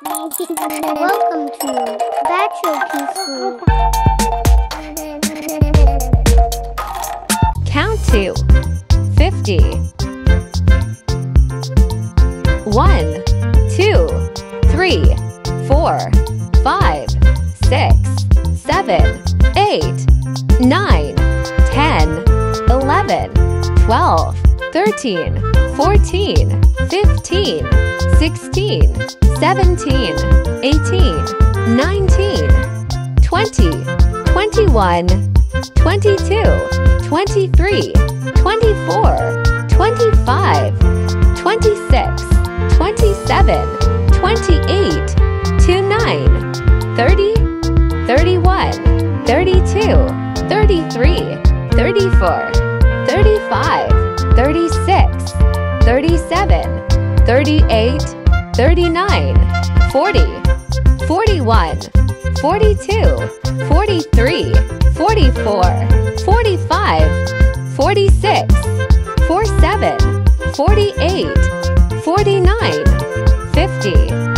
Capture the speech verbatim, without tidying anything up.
Welcome to Baccho School. Count to fifty. One, two, three, four, five, six, seven, eight, nine, ten, eleven, twelve, thirteen, fourteen, fifteen, sixteen, seventeen, eighteen, nineteen, twenty, twenty-one, twenty-two, twenty-three, twenty-four, twenty-five, twenty-six, twenty-seven, twenty-eight, twenty-nine, thirty, thirty-one, thirty-two, thirty-three, thirty-four, thirty-five, thirty-six, thirty-seven, thirty-eight, thirty-nine, forty, forty-one, forty-two, forty-three, forty-four, forty-five, forty-six, forty-seven, forty-eight, forty-nine, fifty.